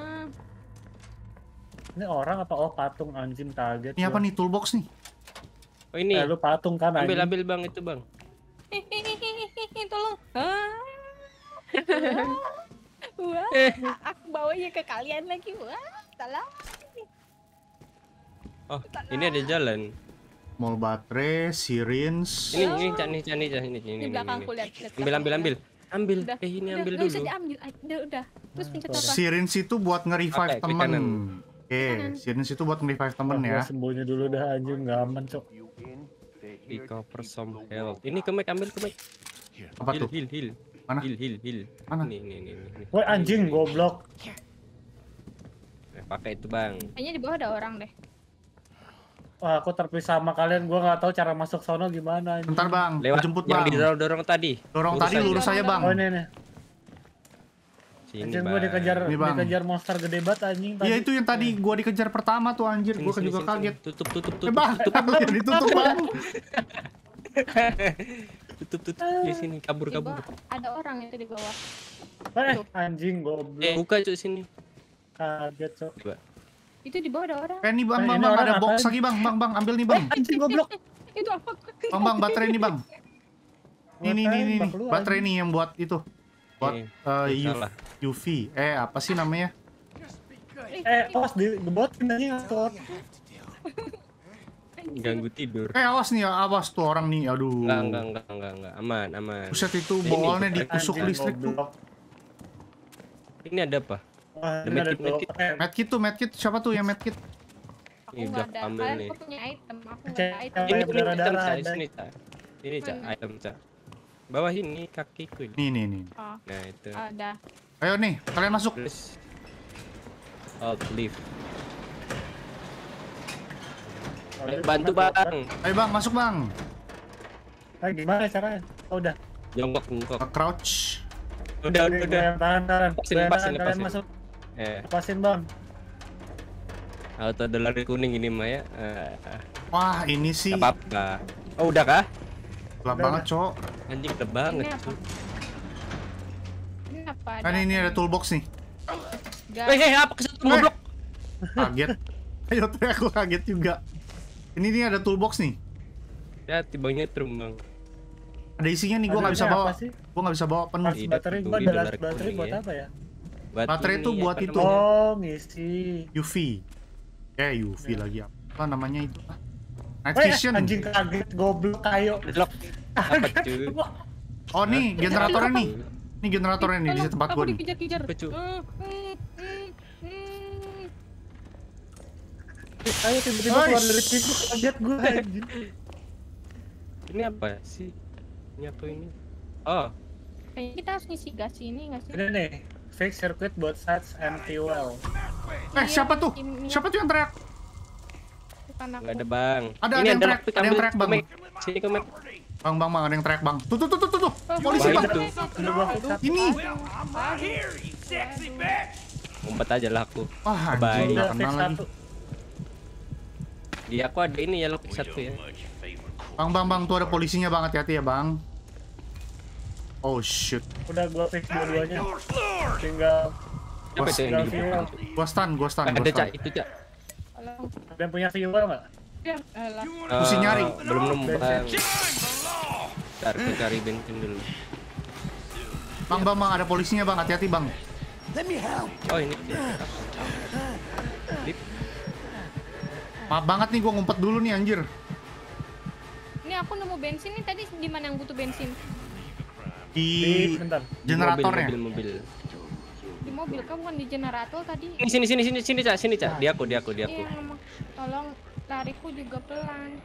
Ini orang apa? Oh, patung anjing kaget. Ini apa gua. nih toolbox nih? Oh ini. Lu patung kan anjing. Ambil Bang itu, Bang. Tolong. Wah, aku bawanya ke kalian lagi. Wah, tolong. Oh, ini ada jalan. Mall baterai, syringe. Ini Cak, ini. Di belakangku lihat. Ambil. Udah. Ini Udah, ambil nggak usah dulu. diambil. Udah. Terus pencet apa? Syringe itu buat nge-revive Oke, klik kanan. temen. Oke, syringe itu buat nge-revive temen Gua ya. sembunyi dulu dah anjing, nggak aman, Cok. Recover some health. Ini Kemek ambil Kemek. Apa tuh? Heal. Mana? Heal. Mana? Nih. Woi anjing goblok. Pakai itu, Bang. Kayaknya di bawah ada orang deh. Wah, aku terpisah sama kalian. Gua nggak tahu cara masuk sono gimana anjing. Bentar bang, Lewat jemput yang bang. didorong tadi. Dorong tadi aja. lurus aja bang. Oh ini nih. Sini, Anjing Bang. gua Ini, Bang. dikejar monster gede banget anjing tadi. Iya itu yang tadi gua dikejar pertama tuh anjir, Sini, gua kan sini, juga sini, kaget. sini. Tutup. Bang, jangan ditutup bang. Tutup. Di sini kabur. Di bawah ada orang itu di bawah. Anjing goblok. Buka Cuk sini. Kaget, Cok. Coba. Itu di bawah ada orang. Nih bang, Ini bang, orang ada box apaan? lagi bang, ambil nih bang. Anjing goblok. Itu apa? Bang, baterai nih bang. Ini, Bang, keluar, baterai nih yang buat itu. Buat Salah. UV. Apa sih namanya? Os di gebotin anjing, Cok. Ganggu tidur. Awas nih, awas tuh orang nih. Aduh. Enggak. Aman. Buset itu Ini bolnya nih, ditusuk Anjing, listrik tuh. goblok. Ini ada apa? Wah, Ada ini ada medkit, medkit. Medkit siapa tuh yang medkit? Aku Ini nggak udah ada. ambil Kalian nih. kok punya item? Aku nggak Cek, ada item. cek. Ini berdarah-darah Cak. ada. Sini, Cak. Ini, Cak. Mana? Item, Cak. Bawah ini kakiku ini. Nih. Oh, Nah, itu. ada. Ayo nih, kalian masuk. Terus lift. Bantu, Bang. Ayo bang, masuk bang. Gimana caranya? Oh, udah. Jongkok. Crouch. Udah. Tahan. Lepasin. Kalian masuk. Lepasin, Bang. Auto dolar kuning ini mah ya. Wah ini sih Gak apa-apa. Oh, udah kah? gelap banget cok. Anjing gelap banget. Ini apa? Ini apa? Kan ini ada toolbox nih. Guys, Apa kesatu goblok? Kaget. Ayo tuh aku kaget juga. Ini nih ada toolbox nih. Ya, tibanya trum, Bang. Ada isinya nih, gua nggak bisa Ada bawa. apa sih? Gua nggak bisa bawa penuh. Pas Tidak baterai peduli gua ada dolar baterai kuning buat ya. apa ya? Baterai ini, tuh buat apa itu. namanya? Oh, ngisi. UV. UV lagi apa namanya itu? Night Weh, vision. anjing kaget goblok kayo. Deadlock. Apa cuy? Oh nih generatornya nih. Ini generatornya nih di tempat gua nih. dikejar-kejar. Apa, Cu? Ayo tiba-tiba keluar dari pintu kaget gua anjing. Ini apa sih? Ini apa ini? Oh, Kayaknya kita harus ngisi gas ini nggak sih? Ini nih, fake circuit both sides and fuel. Siapa tuh? Ini Siapa tuh yang teriak? bukan aku. nggak ada, Bang. Ada Ini yang teriak, lockpick, ada yang ambil. teriak, Bang. Komik. Sini komik. Bang, ada yang teriak bang. Tuh. Polisi Bahaya bang. tuh. Udah gua fix up. Ini. Ngumpet aja lah aku. Wah Bye. anjing, Udah nggak fix kenal lagi. satu. Di aku ada ini ya lockpick satu ya. Bang, tuh ada polisinya bang, hati-hati ya bang. Oh shit. Udah gua fix dua-duanya. Tinggal Apa itu yang tinggal digebukin? fuel. Gua stun. Ada, Cak. Itu, Cak. Tolong. Ada yang punya fuel nggak? Ya, elah. Mesti nyari. Belum nemu, Bensin. Bang. Ntar aku cari bensin dulu. Bang, ada polisinya bang, hati-hati bang. Oh, ini dia. Lip. Maaf banget nih, gua ngumpet dulu nih anjir. Ini aku nemu bensin nih tadi di mana yang butuh bensin? Di Bentar. generatornya. Mobil. Di mobil kamu kan di generator tadi. Sini, Cak. Sini, Cak. Di aku. Iya, ngomong. Tolong lariku juga pelan.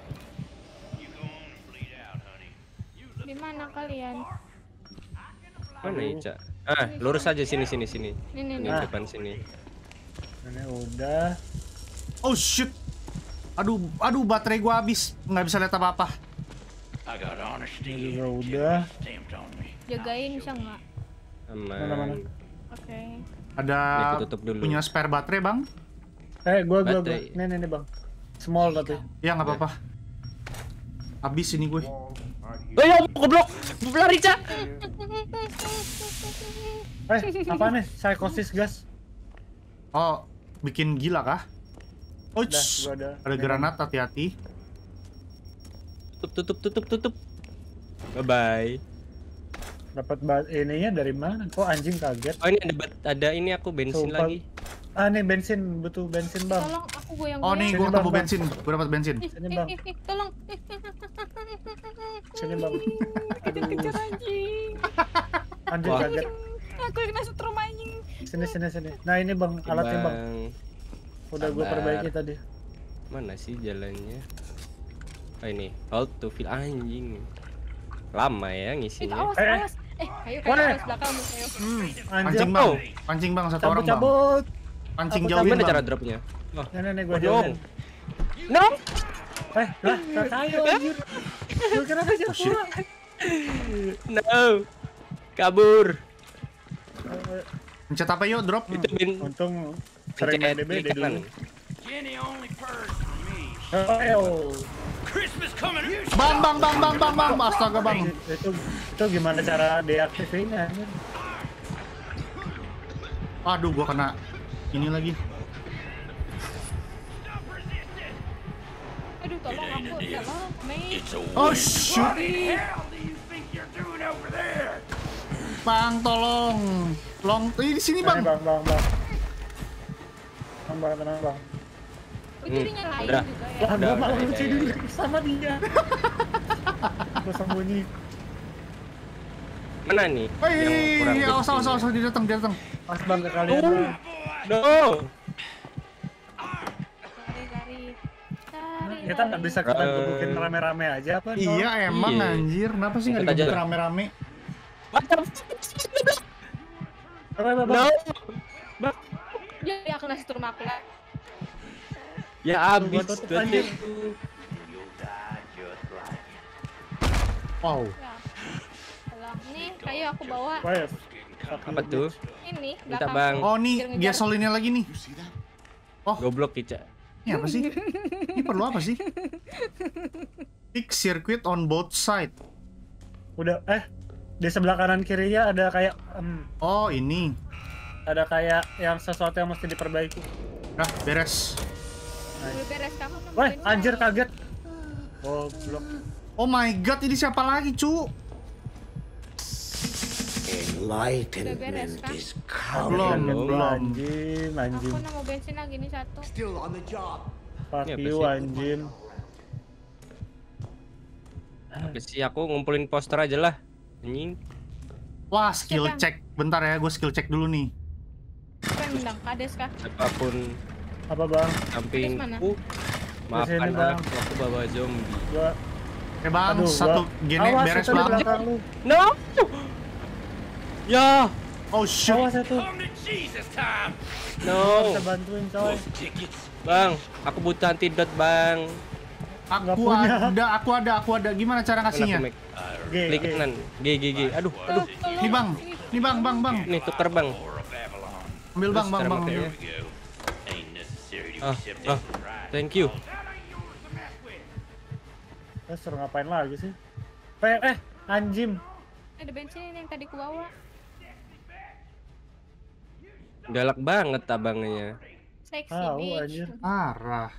Di mana kalian? Mana ya, Cak? Lurus aja sini. Ini Ini Nah. depan sini. Ini udah. Oh shit. Aduh, baterai gua habis. Nggak bisa lihat apa-apa. Ini juga udah. Jagain bisa nggak? Mana? Aman. Oke. Ada Ini aku tutup dulu. punya spare baterai bang? Gua. Baterai. Nih bang. Small tapi. Ya nggak apa-apa. Habis ini gue. Oh ya, goblok. Lari, Cak. Apa nih? Psychosis gas. Oh, bikin gila kah? Oh, Udah, gua ada granat, hati-hati. Tutup. Bye. Dapat ininya dari mana? Kok anjing kaget? Oh, ini ada ini aku bensin Sumpah. lagi. Nih bensin, butuh bensin bang. Tolong aku goyang. Oh nih, Sini, gua Bang, ketemu Bang. bensin. Gua dapat bensin. Sini, Bang. Tolong. Sini bang. Kejar anjing. Anjing Wah. kaget. Aku kena setrum anjing. Sini. Nah ini bang, alatnya bang. Udah gua Sabar. perbaiki tadi. Mana sih jalannya? Oh ini, hold to fill anjing. Lama ya ngisinya. Awas. Ayo Wah. awas belakangmu. Ayo. Pancing Anjing. bang. Pancing bang, satu orang bang. Cabut. Pancing Cabut, jauhin Gimana cara bang. dropnya? Oh, Nih gua dong. jauhin. No. Lah, ayo anjir. Lu kenapa jauh shit. pulang? No. Kabur. Pencet apa yuk, drop? Itu Untung sering main pencet DBD klik kanan. dulu. Ayo. Bang. Astaga bang. Itu gimana cara deaktifinnya anjir? Aduh, gua kena ini lagi. Aduh, tolong aku. Tolong, Mei. Oh shoot. Bang, tolong. Di sini bang. Bang. Bang, tenang bang. jadi nyalain udah. juga ya. Lah, Udah, gua malah udah, lucu ya, dulu ya. sama dia. Gua sembunyi. Mana nih? Yang kurang Wih, good awas, skill-nya? dia datang. Pas bang ke kalian. Bang. No. Lari. Kita nggak bisa kita gebukin rame-rame aja apa? Nol? Iya, emang Iya. anjir. Kenapa sih nggak Ikut aja dibuka lah. rame-rame? Bang. No. Ya kena setrum aku lah. Ya Gua abis tutup tuh. anjir. Wow. Ya. Tolong. Nih, kayu aku bawa. Wes. Apa tuh? Ini Minta belakang. bang. Oh, nih Ngejar-ngejar. gasolinnya lagi nih. Goblok Ica. Ini apa sih? Ini perlu apa sih? Fix circuit on both side. Udah di sebelah kanan kirinya ada kayak Oh, ini. ada kayak yang sesuatu yang mesti diperbaiki. Dah, beres. Udah beres kamu Wah, nemuin anjir lagi. kaget. Oh, blok. Oh my god, ini siapa lagi, cu? Udah beres kan? Belum, belum. Anjing. Aku nemu bensin lagi nih satu. Fuck Ini apa you, sih? anjing. Apa sih, aku ngumpulin poster aja lah. Anjing. Wah, skill Siapa? check. Bentar ya, gue skill check dulu nih. Apa yang bilang? Kades kah? Apapun Apa bang? sampingku. Maafkan Kesini, Bang. aku bawa zombie. Gua Oke bang, Aduh, satu gini awas, beres itu di bang. belakang lu. No. Ya. Oh shit. Awas itu. No. Kita bantuin coy. Bang, aku butuh antidot, Bang. Nggak Aku punya. aku ada. Gimana cara Mana ngasihnya? aku make? G, Klik G. kanan. G. Aduh. Nih bang, nih bang. Nih tuker, Bang. Ambil bang, Terus cara bang. makainya. Thank you. Terus suruh ngapain lagi sih? Anjim. Ada bensin ini yang tadi ku bawa. Galak banget abangnya. Seksi Tahu bitch. anjir. Parah.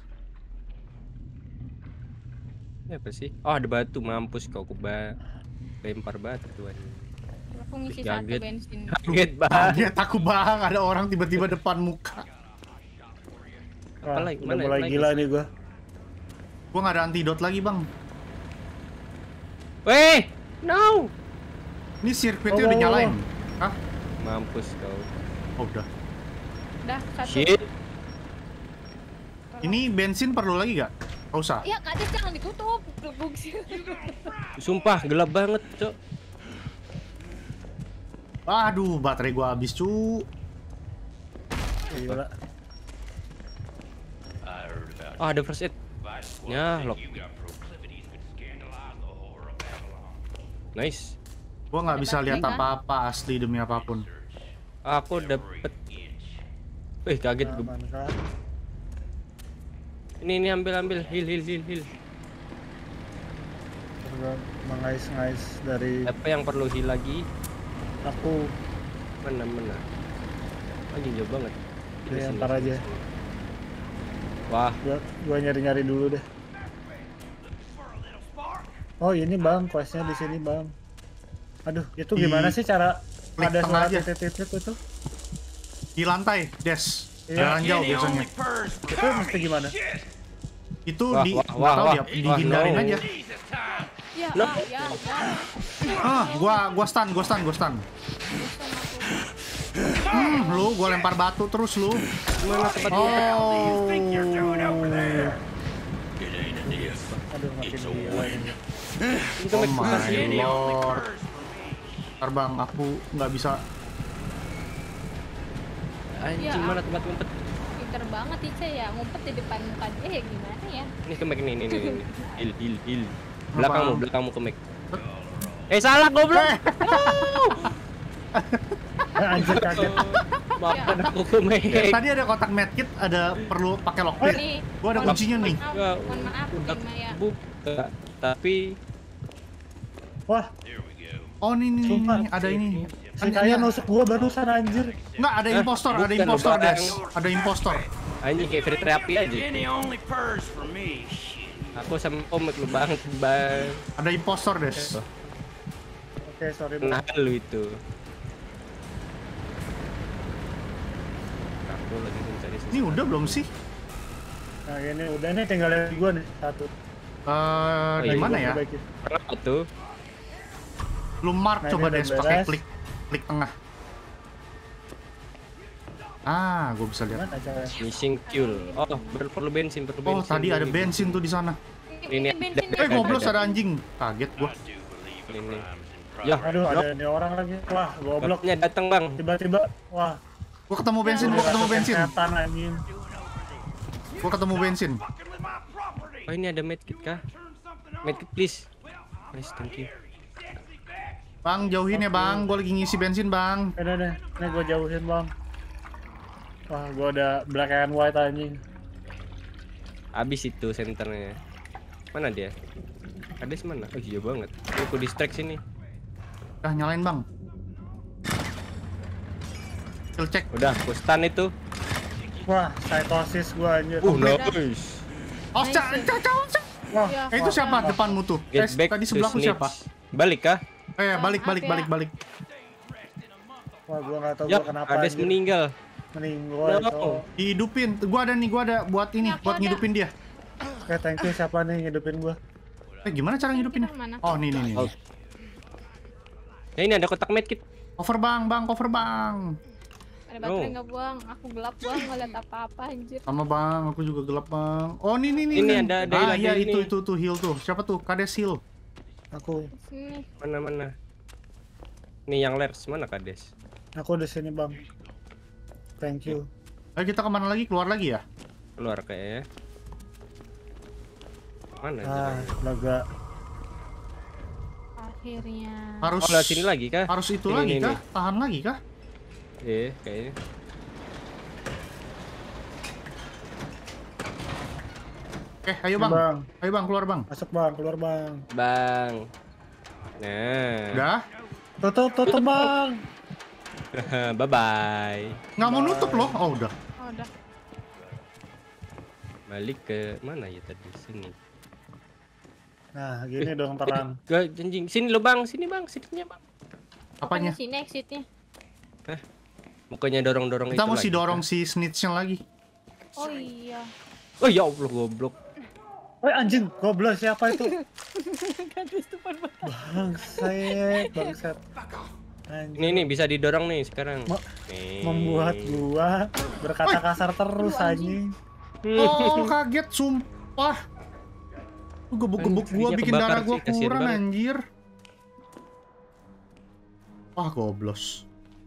Ini apa sih? Oh, ada batu, mampus kau lempar batu anjing. Aku ngisi Kaget. satu bensin. Kaget banget. Dia takut bang, ada orang tiba-tiba depan muka. Wah, lagi? udah Mana mulai lagi? gila nih gua. Gua nggak ada antidot lagi bang. Weh, no. Ini sirkuitnya Oh, udah oh, nyalain. oh. Hah? Mampus kau. Oh udah. Udah satu. Shit. Ini bensin perlu lagi gak? Gak usah. Ya kades jangan ditutup. Belum sih. Sumpah gelap banget, Cok. Aduh, baterai gua habis cu. Gila. Oh, ada first aid. Ya, lock. Nice. Gua nggak bisa lihat baterai, kan? apa-apa asli demi apapun. Aku dapet. Wih, kaget gue. Aman kan? Ini ambil. Heal. Gua mengais-ngais dari Apa yang perlu heal lagi? aku. Mana? Anjing jauh banget. Ini ntar aja. Wah, Gua nyari-nyari dulu deh. Oh ini bang, questnya di sini bang. Aduh, itu gimana sih cara klik ada tengah suara aja. titik-titik itu? Di lantai, Des. Iya. Jalan jauh biasanya. Itu mesti gimana? Itu Wah, di wah, nggak wah, tahu wah. dia Wah, dihindarin no. aja. Ya, No. ya. Gua stun. Lu gua lempar batu terus lu. mana tempat Oh. Aduh makin gila ini. itu Oh make my lord. Ntar bang, aku nggak bisa. Anjing, Ya, mana tempat ngumpet? Pinter banget Ica ya, ngumpet di depan muka dia ya gimana ya? Ini ke make nih. Heal. Apaan? Belakangmu ke make. Salah goblok. Anjir kaget. Maafkan aku ke make. Tadi ada kotak medkit, ada perlu pakai lockpick. Nih, Gua ada kuncinya nih. Mohon maaf, Udah Maya. buka, tapi Wah, Oh nih, Sumpah. ada ini. si kaya nusuk gua barusan anjir. Nggak, ada impostor, bukan, Des. Bang. Ada impostor. anjing kayak free terapi aja. Aku sama komik lu banget, Bang. Ada impostor, Des. Oke, sorry bang. Nah, lu itu. Aku lagi mencari Ini udah belum sih? Nah ini udah nih tinggal dari gua nih satu. iya, Gimana Gua ya? perbaikin. Apa tuh? Lu mark Nah, coba ini deh udah pakai beres. klik tengah. Ah, gue bisa lihat. Gimana caranya? Missing fuel. Oh, perlu bensin, perlu bensin. Oh, tadi ada bensin tuh di sana. Ini bensin. Eh, goblok ada anjing. Kaget gua. Ini. Ya, Aduh, ada nih orang lagi. Wah, goblok. bloknya datang, Bang. Tiba-tiba, wah. Gua ketemu bensin, gua ketemu bensin. Setan anjing. Gua ketemu bensin. Oh, ini ada medkit kah? Medkit please. Nice, thank you. Bang, jauhin ya, Bang. Gua lagi ngisi bensin, Bang. Udah deh, ini gua jauhin bang. Wah, gua ada black and white anjing. Habis itu senternya. Mana dia? Kades mana? Oh, jauh banget. Aku distract sini. Udah nyalain, Bang. Kill check. Udah, aku stun itu. Wah, psychosis gua anjir. Nice. Oh, Wah, Ya. itu siapa depanmu tuh? Get back Tadi to sebelahku snitch. siapa? Balik kah? Balik. wah gua nggak tahu Ya, gua kenapa Kades anjir. meninggal. Meninggal. No. Dihidupin. Gua ada buat ini, Ini aku buat ada. ngidupin dia. Oke, thank you siapa nih ngidupin gua? Gimana cara ngidupinnya? Mana? Oh, nih. Oh. Ya ini ada kotak medkit. Cover, Bang. Cover, Bang. Ada baterai nggak buang? Aku gelap buang nggak lihat apa-apa anjir. Sama, Bang. Aku juga gelap, Bang. Oh, nih. Ini ada Ah, hilang iya dari ini. itu heal tuh. Siapa tuh? Kades heal. Aku Sini. Mana? Nih yang lers mana Kades? di sini bang. Thank you. Ayo kita kemana lagi? Keluar lagi ya? Keluar kayaknya. Mana? Ah, jalannya? lega. Akhirnya. Harus Oh, lewat sini lagi kah? Harus itu Ini, lagi ini, kah? Tahan lagi kah? Kayaknya. Ayo, Bang. Bang, Ayo, Bang, keluar, Bang. masuk bang, keluar bang. Bang. Nah. Udah? Tutup bang. Bye bye. Nggak mau nutup loh. Oh, udah. Oh, udah. Balik ke mana ya tadi? Sini. Nah, gini dong terang. Ke janjing. Sini lo Bang, sininya Bang. Apanya? Sini exitnya. Bukannya dorong-dorong Kita itu mesti lagi, dorong kah? si snitch-nya lagi. Oh iya. Oh ya Allah goblok. Woi anjing, goblok siapa itu? Kades depan banget. Bangsat. Anjing. Nih bisa didorong nih sekarang. Nih. Membuat gua berkata kasar terus anjing. Oh, kaget sumpah. Lu gebuk-gebuk gua Giginya bikin kebakar darah gua sih, kasihan kurang banget. anjir. Wah, goblos.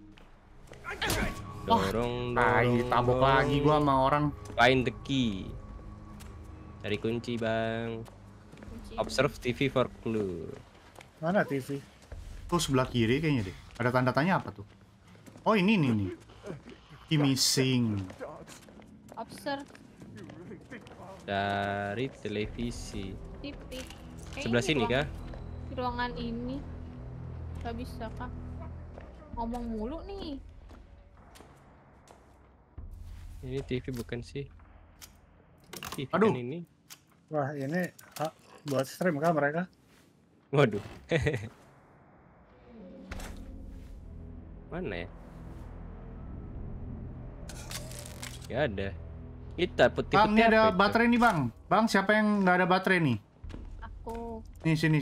Dorong. Tabok lagi gua sama orang. Find the key. Cari kunci Bang. Kunci. Observe TV for clue. Mana TV? Tuh sebelah kiri kayaknya deh. Ada tanda tanya apa tuh? Oh, ini nih. Key missing. Observe Dari televisi. TV. Sebelah sini kah? Di ruangan ini. Gak bisa kah? Ngomong mulu nih. Ini TV bukan sih? TV Aduh. kan ini. Wah, ini buat stream kah mereka? Waduh. Mana ya? Gak ada. Kita putih-putih Bang, ini ada apa itu? baterai nih, Bang. Bang, siapa yang nggak ada baterai nih? Aku. Nih, sini.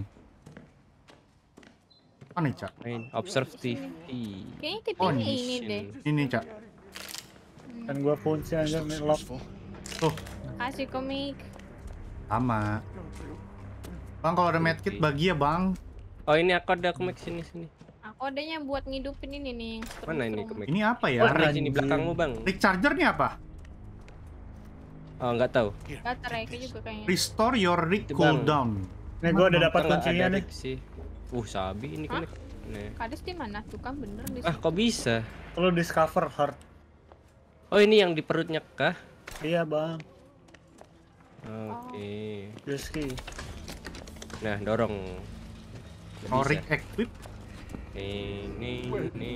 Mana, Cak? Main observe TV. Kayaknya TV Oh, ini deh. Ini, Cak. Dan gua kunci aja nih lock. Tuh, Kasih komik. sama. Bang, kalau ada medkit bagi ya, Bang. Oh ini aku ada komik sini. Aku adanya buat ngidupin ini nih. Yang Mana ini strum-strum. komik? Ini apa ya? Oh, Anjing. sini belakangmu Bang. Rig charger nih apa? Oh nggak tahu. Baterai kayak juga kayaknya. Restore your rig Itu, Bang. cooldown. Nih gua udah dapat Kita nggak kuncinya ada nih. rig sih. Sabi ini Hah? komik. Nih. Kades di mana? Tuh kan bener di Ah kok bisa? Perlu discover heart. Oh ini yang di perutnya kah? Iya, Bang. Oke. Yuski. Nah dorong. Nggak Oh, bisa. rig equip. Nih.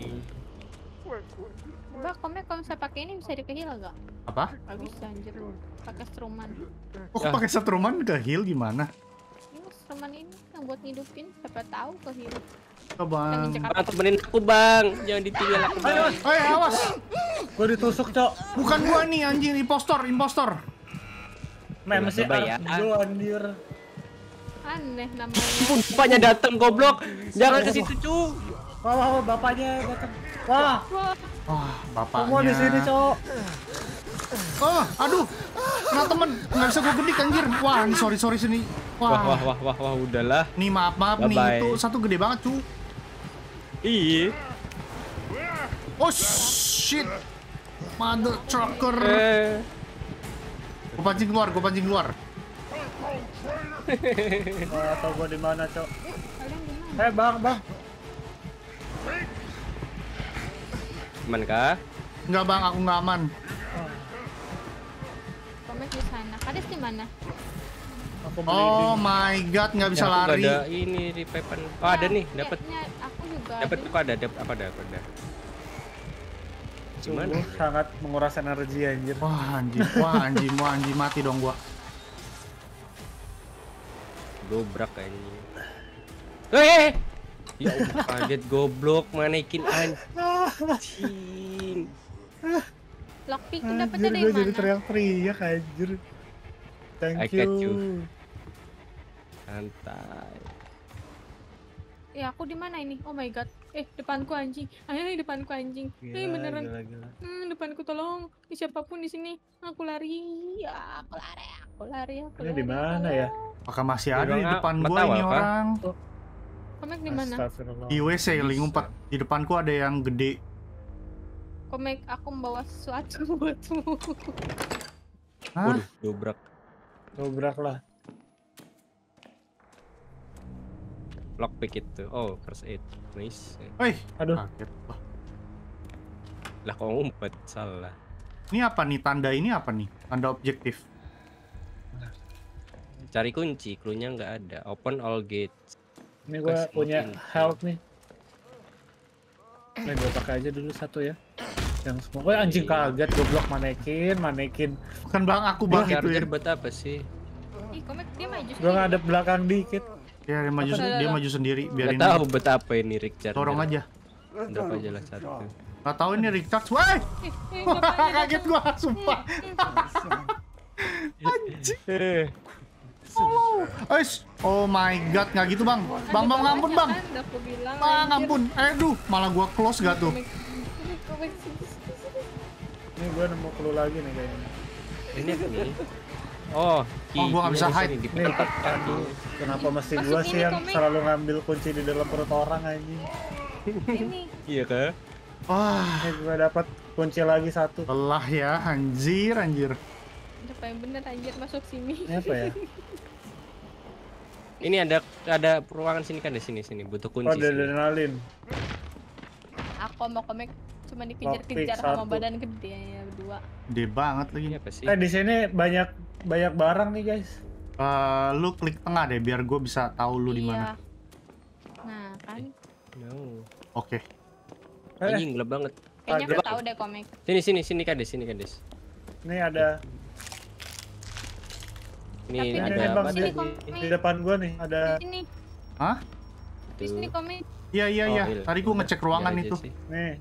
Mbak, komik kalau misalnya pakai ini bisa dikehil gak? Apa? Gak bisa anjir. Pakai struman. Oh, Ya. pakai setruman ke heal gimana? Ini struman ini yang buat ngidupin. Siapa tahu kehil. Oh, Bang. Bang temenin aku Bang. Jangan ditinggal aku Bang. Awas. Gua ditusuk, Cok. Bukan gua nih anjing, impostor. masih Bye-bye ya. Arjo anjir. Aneh namanya. Ampun, bapaknya datang goblok. Jangan ke situ, cu. Wah, bapaknya datang. Wah, Wah, Wah, bapaknya. semua di sini, Cok. Oh, aduh. Kena temen, nggak bisa gue gedik anjir. Wah, ini sorry sini. Wah, udahlah. Nih maaf nih, Bye-bye. itu satu gede banget cu. Iya. Oh shit. Mother trucker. Gue pancing keluar. Wah, tau gua di mana, Cok. kalian gimana? Bang. Aman kah? Enggak bang, aku nggak aman. Komek di sana. Kades di mana? Aku beli Oh my god, nggak bisa Ya, aku nggak lari. ada ini revive-an. Oh, ada nih, dapat. Aku juga. Dapat ada. aku ada. Gimana? Sungguh sangat menguras energi anjir. Wah anjing mati dong gua. Dobrak kayaknya. Ya Allah, kaget goblok manekin anjing. Lockpick tuh dapetnya Anjir, dari gue jadi mana? teriak-teriak anjir. I Thank got you. you. Santai. Ya aku di mana ini? Oh my god. Depanku anjing. Depanku anjing. Beneran. Gila. Depanku tolong. Siapapun di sini. Aku lari. Aku lari. Ini di mana ya? Apakah masih ada di Orang depan gua Matawa ini kah? orang? Komek di mana? Astagfirullah. Di WC link 4. Di depanku ada yang gede. Komek, aku membawa sesuatu buatmu. Hah? Waduh, dobrak. Dobrak lah. Lockpick itu. Oh, first aid. Nice. Woi, Aduh. kaget. Wah, Lah kok ngumpet, salah. ini apa nih? Tanda ini apa nih? Tanda objektif. Cari kunci, cluenya nggak ada. Open all gates. Ini gua Kasih punya mungkin. health nih. Nih gua pakai aja dulu satu ya. Yang semua. Oh anjing kaget goblok manekin. Bukan bang, aku bang itu ya. Charger buat apa sih? Ih, Komek dia maju. Gua ngadep belakang dikit. Ya, dia maju sendiri. Nggak Biarin tahu buat apa ini Rick charger. dorong aja. Drop aja lah satu. Gak tahu ini recharge. Wah, kaget gua, sumpah. Oh my god, nggak gitu bang. Bang ngampun bang. Aku bilang. Bang ngampun. Aduh, malah gua close gak tuh. Komek. Ini gua nemu clue lagi nih kayaknya. Ini apa nih? Oh, gua nggak bisa key-nya hide. di Nih, tempat aduh, kenapa mesti Masuk gua ini, sih yang Komik. selalu ngambil kunci di dalam perut orang anjing? Ini. Iya kah? Wah, Nih gua dapat kunci lagi satu. lelah ya, anjir. Apa yang bener anjir masuk sini. Ini apa ya? Ini ada ruangan sini kan, di sini butuh Oh, kunci. sini. adrenalin. Aku mau Komek cuma Lockpick dikejar-kejar sama satu. badan gede ya berdua. Gede banget lagi. Ini apa sih? Di sini banyak barang nih guys. Lu klik tengah deh, biar gue bisa tahu lu di Iya. mana. Nah kan, No. Oke. Anjing gelap banget. kayaknya aku Ada. tahu deh Komek. Sini kades. Ini ada. Ini Tapi Ini ada nih bang apa sini, di, Komik. di depan gua nih ada. Di sini, Hah? di sini Komek. Iya. Oh, iya. Tadi gue ngecek ruangan Biar aja itu. sih. Nih.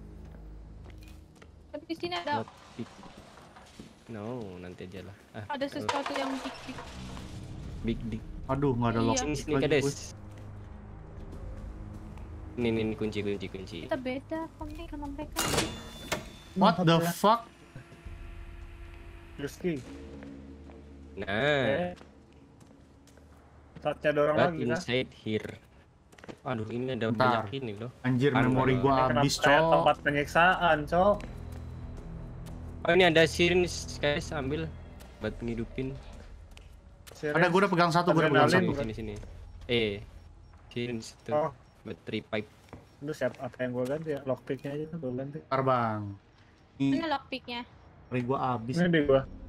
Tapi di sini ada Lockpick. No, nanti aja lah. ada sesuatu yang big. Big. Aduh, nggak ada Iya. lock. Sini kades. Ini kunci. Kita beda Komek sama mereka. What the fuck? Rizky. Nah, Saatnya dorong back lagi kan? inside here. Aduh, ini ada Bentar. banyak ini loh. Anjir, Anu, memori anu. gua Ini habis, kenapa kayak cok. tempat penyiksaan, cok. Oh, ini ada syringe, guys, ambil buat ngidupin. Ada, gua udah pegang satu, Adrenalin. Sini. Syringe itu Oh, buat repipe. lu siap apa yang gua ganti ya? Lockpicknya aja tuh gua ganti. Bentar, bang. Ini Mana lockpicknya? memori gua habis. Ini di gua.